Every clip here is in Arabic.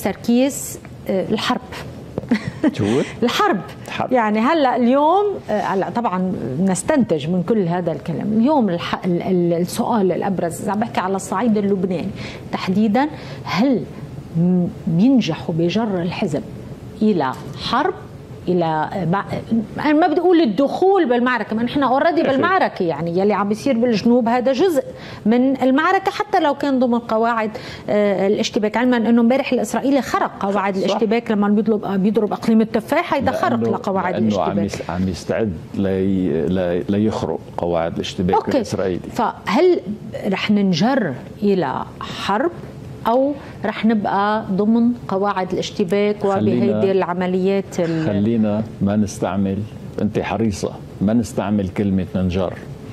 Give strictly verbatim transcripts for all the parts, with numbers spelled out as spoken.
سركيس الحرب. شو الحرب الحرب. يعني هلا اليوم هلا طبعا نستنتج من كل هذا الكلام اليوم الح... السؤال الابرز عم بحكي على الصعيد اللبناني تحديدا، هل بينجحوا بجر الحزب الى حرب، الى انا ما بدي اقول الدخول بالمعركه، ما نحن اوريدي بالمعركه، يعني يلي عم بيصير بالجنوب هذا جزء من المعركه حتى لو كان ضمن قواعد الاشتباك، علما انه امبارح الاسرائيلي خرق قواعد الاشتباك لما بيضرب بيضرب اقليم التفاح، هيدا خرق لقواعد الاشتباك، عم عم يستعد لي ليخرق قواعد الاشتباك أوكي. الاسرائيلي. فهل رح ننجر الى حرب أو رح نبقى ضمن قواعد الاشتباك وبهيدي العمليات؟ خلينا ما نستعمل، أنت حريصة ما نستعمل كلمة ننجر.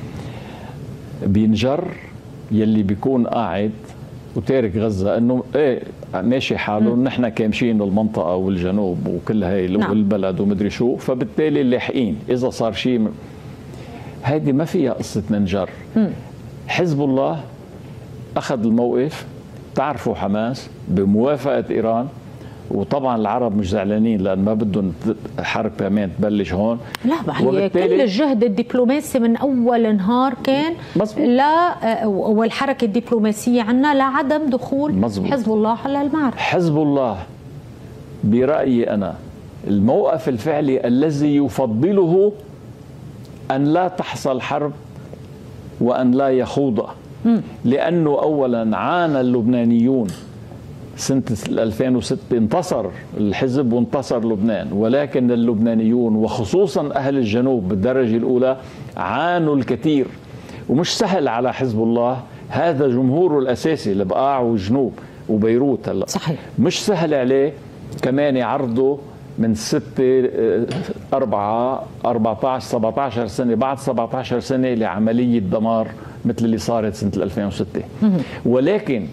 بينجر يلي بيكون قاعد وتارك غزة انه ايه ماشي حاله، نحن كامشين المنطقة والجنوب وكل هاي نعم. والبلد ومدري شو، فبالتالي لاحقين اذا صار شيء. هيدي ما فيها قصة ننجر. م. حزب الله اخذ الموقف، تعرفوا حماس بموافقة إيران، وطبعا العرب مش زعلانين لأن ما بدهم حرب كمان تبلش هون. لا هي كل الجهد الدبلوماسي من أول نهار كان مزبوط. لا والحركة الدبلوماسية عنا لعدم دخول مزبوط. حزب الله على المعركة. حزب الله برأيي أنا الموقف الفعلي الذي يفضله أن لا تحصل حرب وأن لا يخوض، لأنه أولا عانى اللبنانيون سنة ألفين وستة، انتصر الحزب وانتصر لبنان، ولكن اللبنانيون وخصوصا أهل الجنوب بالدرجة الأولى عانوا الكثير، ومش سهل على حزب الله، هذا جمهوره الأساسي البقاع والجنوب وبيروت هلا صحيح مش سهل عليه كمان يعرضوا من ستة أربعة أربعة عشر سبعة عشر سنة بعد سبعة عشر سنة لعملية دمار مثل اللي صارت سنة ألفين وستة. ولكن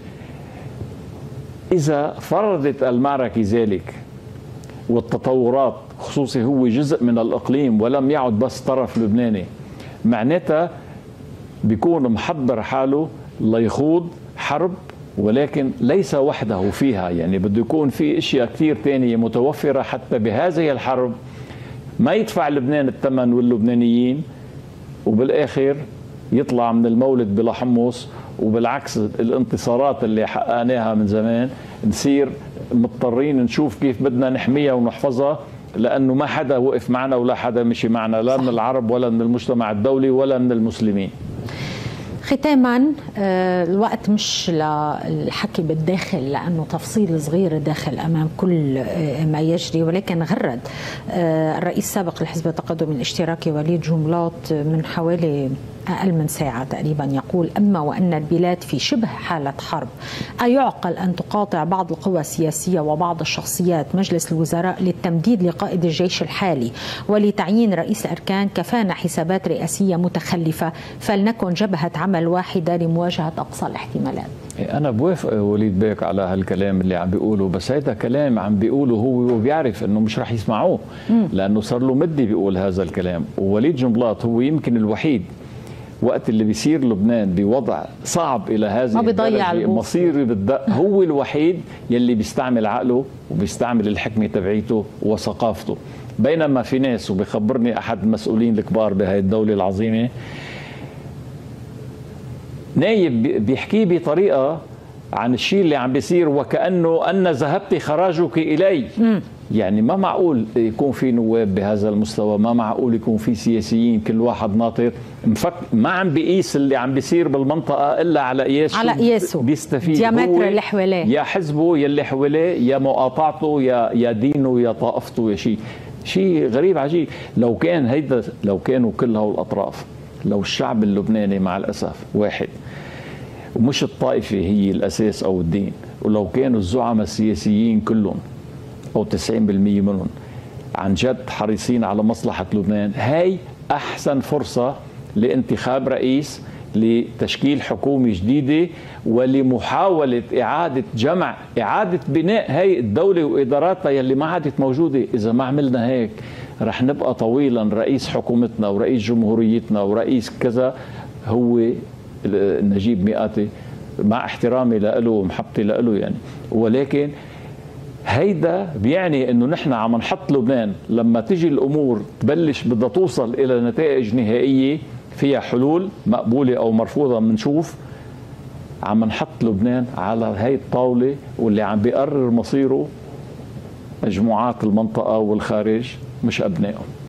إذا فرضت المعركة ذلك والتطورات، خصوصي هو جزء من الإقليم ولم يعد بس طرف لبناني، معناتها بيكون محضر حاله ليخوض حرب، ولكن ليس وحده فيها، يعني بده يكون في اشياء كثير ثانيه متوفره حتى بهذه الحرب ما يدفع لبنان الثمن واللبنانيين، وبالاخر يطلع من المولد بلا حمص، وبالعكس الانتصارات اللي حققناها من زمان نصير مضطرين نشوف كيف بدنا نحميها ونحفظها، لانه ما حدا وقف معنا ولا حدا مشي معنا، لا من العرب ولا من المجتمع الدولي ولا من المسلمين. ختاما الوقت مش للحكي بالداخل لأنه تفصيل صغير داخل أمام كل ما يجري، ولكن غرد الرئيس السابق لحزب التقدم الاشتراكي وليد جملات من حوالي أقل من ساعة تقريبا يقول: أما وأن البلاد في شبه حالة حرب، أيعقل أن تقاطع بعض القوى السياسية وبعض الشخصيات مجلس الوزراء للتمديد لقائد الجيش الحالي ولتعيين رئيس الأركان؟ كفانا حسابات رئاسية متخلفة، فلنكن جبهة عمل واحدة لمواجهة أقصى الاحتمالات. أنا بوافق وليد بيك على هالكلام اللي عم بيقوله، بس هيدا كلام عم بيقوله هو وبيعرف إنه مش رح يسمعوه، لأنه صار له مدة بيقول هذا الكلام. ووليد جنبلاط هو يمكن الوحيد وقت اللي بيصير لبنان بوضع صعب إلى هذه الدرجة مصيري بالدق، هو الوحيد يلي بيستعمل عقله وبيستعمل الحكمة تبعيته وثقافته. بينما في ناس، وبيخبرني أحد المسؤولين الكبار بهاي الدولة العظيمة، نايب بيحكي بطريقة عن الشيء اللي عم بيصير وكأنه أن ذهبت خراجك إلي. م. يعني ما معقول يكون في نواب بهذا المستوى، ما معقول يكون في سياسيين كل واحد ناطر مفك، ما عم بيقيس اللي عم بيصير بالمنطقة إلا على قياس على قياسه بيستفيد ديامتر اللي حواليه، يا حزبه يلي حواليه يا مقاطعته يا يا دينه يا طائفته يا شيء شيء غريب عجيب. لو كان هيدا لو كانوا كل هول الأطراف، لو الشعب اللبناني مع الأسف واحد ومش الطائفة هي الأساس أو الدين، ولو كانوا الزعماء السياسيين كلهم أو تسعين بالمئة منهم عن جد حريصين على مصلحة لبنان، هاي أحسن فرصة لانتخاب رئيس، لتشكيل حكومة جديدة، ولمحاولة إعادة جمع إعادة بناء هاي الدولة وإداراتها يلي ما عادت موجودة. إذا ما عملنا هيك رح نبقى طويلا رئيس حكومتنا ورئيس جمهوريتنا ورئيس كذا هو نجيب مئاتي، مع احترامي له ومحبتي له يعني، ولكن هيدا بيعني انه نحن عم نحط لبنان لما تيجي الامور تبلش بدها توصل الى نتائج نهائيه فيها حلول مقبوله او مرفوضه بنشوف، عم نحط لبنان على هي الطاوله واللي عم بيقرر مصيره مجموعات المنطقه والخارج مش ابنائهم.